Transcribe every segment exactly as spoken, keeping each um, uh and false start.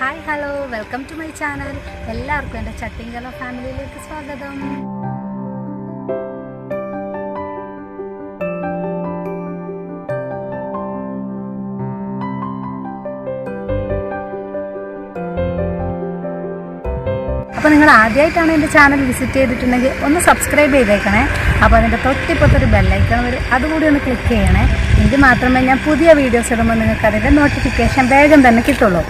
Hi hello welcome to my channel. എല്ലാവർക്കും എൻ്റെ ചട്ടിങ്കല ഫാമിലിയിലേക്ക് സ്വാഗതം. അപ്പോൾ നിങ്ങൾ ആദ്യമായിട്ടാണ് എൻ്റെ ചാനൽ വിസിറ്റ് ചെയ്തിട്ടുണ്ടെങ്കിൽ ഒന്ന് സബ്സ്ക്രൈബ് ചെയ്തേക്കണേ. അപ്പോൾ അതിൻ്റെ തൊട്ടിപ്പുറത്തൊരു ബെല്ലൈക്കൺ വരും, അതുകൂടി ഒന്ന് ക്ലിക്ക് ചെയ്യണേ. എങ്കിൽ മാത്രമേ ഞാൻ പുതിയ വീഡിയോസ് ഇടുമ്പോൾ നിങ്ങൾക്ക് അതിൻ്റെ നോട്ടിഫിക്കേഷൻ വേഗം തന്നെ കിട്ടുള്ളൂ.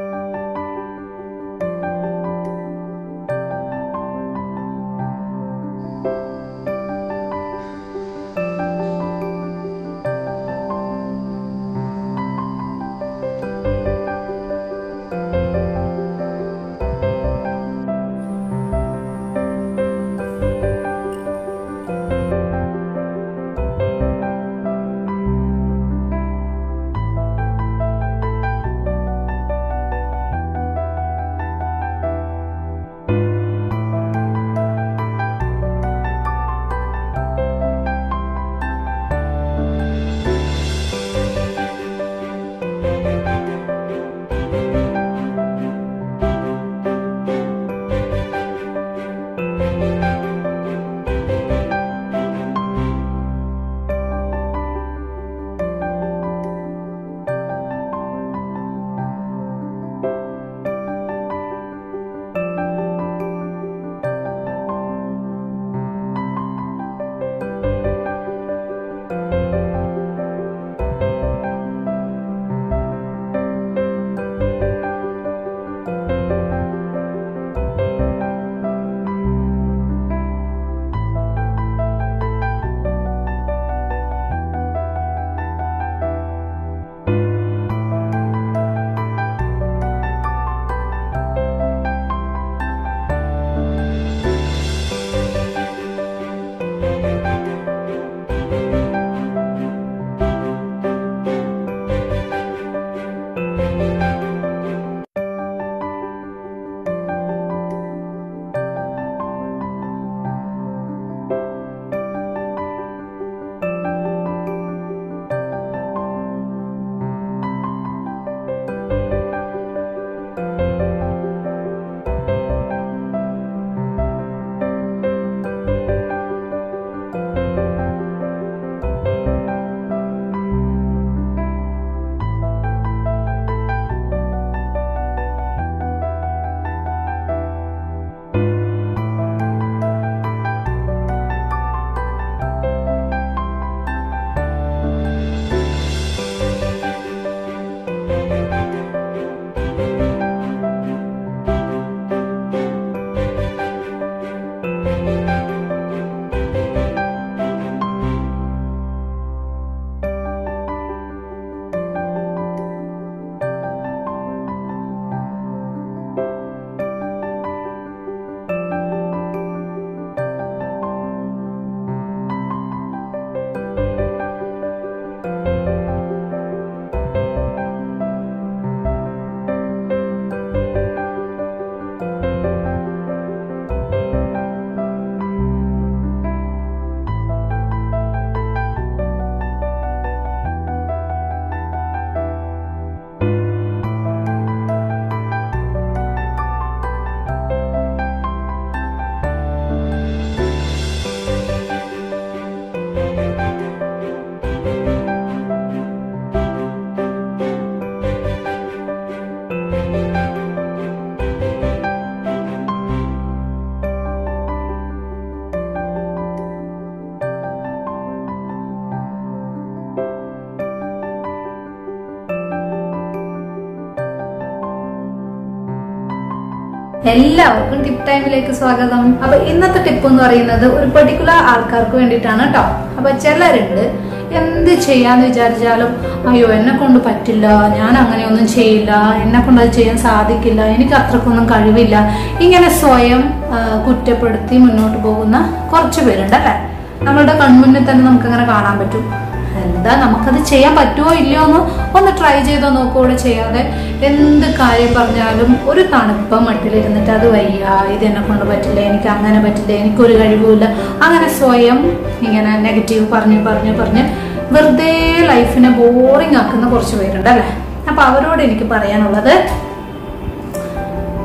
എല്ലാവർക്കും ടിപ്പ് ടൈമിലേക്ക് സ്വാഗതം. അപ്പൊ ഇന്നത്തെ ടിപ്പ് എന്ന് പറയുന്നത് ഒരു പെർട്ടിക്കുലർ ആൾക്കാർക്ക് വേണ്ടിയിട്ടാണ് കേട്ടോ. അപ്പൊ ചിലരുണ്ട് എന്ത് ചെയ്യാന്ന് വിചാരിച്ചാലും അയ്യോ എന്നെ കൊണ്ട് പറ്റില്ല, ഞാൻ അങ്ങനെയൊന്നും ചെയ്യില്ല, എന്നെ കൊണ്ട് അത് ചെയ്യാൻ സാധിക്കില്ല, എനിക്ക് അത്രക്കൊന്നും കഴിവില്ല, ഇങ്ങനെ സ്വയം കുറ്റപ്പെടുത്തി മുന്നോട്ട് പോകുന്ന കുറച്ച് പേരുണ്ട് അല്ലെ. നമ്മളുടെ കൺമുന്നിൽ തന്നെ നമുക്കങ്ങനെ കാണാൻ പറ്റും. എന്താ നമുക്കത് ചെയ്യാൻ പറ്റുമോ ഇല്ലയോ എന്ന് ഒന്ന് ട്രൈ ചെയ്തോ നോക്കൂടെ ചെയ്യാതെ എന്ത് കാര്യം പറഞ്ഞാലും ഒരു തണുപ്പം മട്ടിലിരുന്നിട്ട് അത് വയ്യ, ഇത് എന്നെ കൊണ്ട് പറ്റില്ല, എനിക്ക് അങ്ങനെ പറ്റില്ല, എനിക്കൊരു കഴിവുമില്ല, അങ്ങനെ സ്വയം ഇങ്ങനെ നെഗറ്റീവ് പറഞ്ഞ് പറഞ്ഞ് പറഞ്ഞ് വെറുതെ ലൈഫിനെ ബോറിംഗ് ആക്കുന്ന കുറച്ച് പേരുണ്ട് അല്ലേ. അപ്പൊ അവരോട് എനിക്ക് പറയാനുള്ളത്,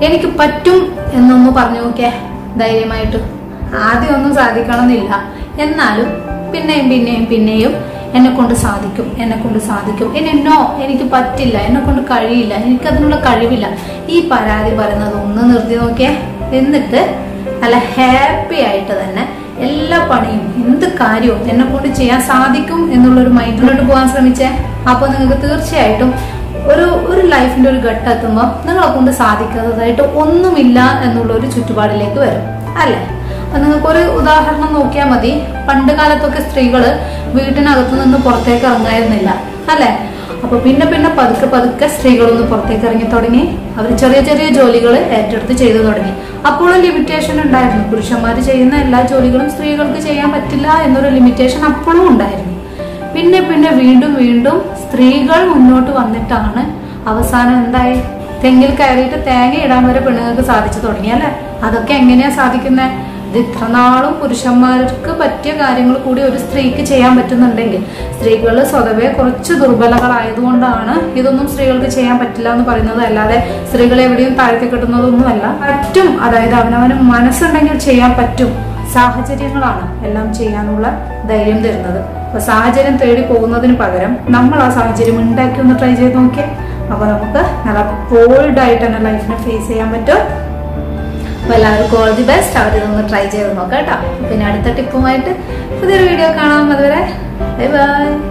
എനിക്ക് പറ്റും എന്നൊന്ന് പറഞ്ഞു നോക്കിയേ ധൈര്യമായിട്ട്. ആദ്യം ഒന്നും സാധിക്കണമെന്നില്ല, എന്നാലും പിന്നെയും പിന്നെയും പിന്നെയും എന്നെ കൊണ്ട് സാധിക്കും, എന്നെ കൊണ്ട് സാധിക്കും, എന്നോ എനിക്ക് പറ്റില്ല, എന്നെ കൊണ്ട് കഴിയില്ല, എനിക്കതിനുള്ള കഴിവില്ല, ഈ പരാതി പറയുന്നത് ഒന്ന് നിർത്തി നോക്കിയേ. എന്നിട്ട് നല്ല ഹാപ്പി ആയിട്ട് തന്നെ എല്ലാ പണിയും എന്ത് കാര്യവും എന്നെ കൊണ്ട് ചെയ്യാൻ സാധിക്കും എന്നുള്ളൊരു മൈൻഡിലോട്ട് പോകാൻ ശ്രമിച്ചേ. അപ്പൊ നിങ്ങൾക്ക് തീർച്ചയായിട്ടും ഒരു ഒരു ലൈഫിന്റെ ഒരു ഘട്ടം എത്തുമ്പോൾ നിങ്ങളെ കൊണ്ട് സാധിക്കാത്തതായിട്ട് ഒന്നുമില്ല എന്നുള്ള ഒരു ചുറ്റുപാടിലേക്ക് വരും അല്ലെ. അപ്പൊ നിങ്ങൾക്കൊരു ഉദാഹരണം നോക്കിയാൽ മതി. പണ്ട് കാലത്തൊക്കെ സ്ത്രീകള് വീട്ടിനകത്തു നിന്ന് പുറത്തേക്ക് ഇറങ്ങായിരുന്നില്ല അല്ലെ. അപ്പൊ പിന്നെ പിന്നെ പതുക്കെ പതുക്കെ സ്ത്രീകളൊന്ന് പുറത്തേക്ക് ഇറങ്ങി തുടങ്ങി. അവർ ചെറിയ ചെറിയ ജോലികൾ ഏറ്റെടുത്ത് ചെയ്തു തുടങ്ങി. അപ്പോഴും ലിമിറ്റേഷൻ ഉണ്ടായിരുന്നു. പുരുഷന്മാർ ചെയ്യുന്ന എല്ലാ ജോലികളും സ്ത്രീകൾക്ക് ചെയ്യാൻ പറ്റില്ല എന്നൊരു ലിമിറ്റേഷൻ അപ്പോഴും ഉണ്ടായിരുന്നു. പിന്നെ പിന്നെ വീണ്ടും വീണ്ടും സ്ത്രീകൾ മുന്നോട്ട് വന്നിട്ടാണ് അവസാനം എന്തായി, തെങ്ങിൽ കയറിയിട്ട് തേങ്ങ ഇടാൻ വരെ പെണ്ണുങ്ങൾക്ക് സാധിച്ചു തുടങ്ങി അല്ലെ. അതൊക്കെ എങ്ങനെയാ സാധിക്കുന്നത്? ഇത് ഇത്ര നാളും പുരുഷന്മാർക്ക് പറ്റിയ കാര്യങ്ങൾ കൂടി ഒരു സ്ത്രീക്ക് ചെയ്യാൻ പറ്റുന്നുണ്ടെങ്കിൽ, സ്ത്രീകൾ സ്വതവേ കുറച്ച് ദുർബലകളായതുകൊണ്ടാണ് ഇതൊന്നും സ്ത്രീകൾക്ക് ചെയ്യാൻ പറ്റില്ല എന്ന് പറയുന്നത്. അല്ലാതെ സ്ത്രീകളെ എവിടെയും താഴ്ത്തി കെട്ടുന്നതൊന്നുമല്ല. പറ്റും, അതായത് അവനവന് മനസ്സുണ്ടെങ്കിൽ ചെയ്യാൻ പറ്റും. സാഹചര്യങ്ങളാണ് എല്ലാം ചെയ്യാനുള്ള ധൈര്യം തരുന്നത്. അപ്പൊ സാഹചര്യം തേടി പോകുന്നതിന് പകരം നമ്മൾ ആ സാഹചര്യം ഉണ്ടാക്കി ഒന്ന് ട്രൈ ചെയ്ത് നോക്കിയാൽ അപ്പൊ നമുക്ക് നല്ല ബോൾഡ് ആയിട്ട് തന്നെ ലൈഫിനെ ഫേസ് ചെയ്യാൻ പറ്റും. അപ്പൊ എല്ലാവർക്കും ഓൾ ദി ബെസ്റ്റ്. അവരിതൊന്ന് ട്രൈ ചെയ്ത് നോക്കാം കേട്ടോ. പിന്നെ അടുത്ത ടിപ്പുമായിട്ട് പുതിയൊരു വീഡിയോ കാണാം. അതുവരെ ബൈ ബൈ.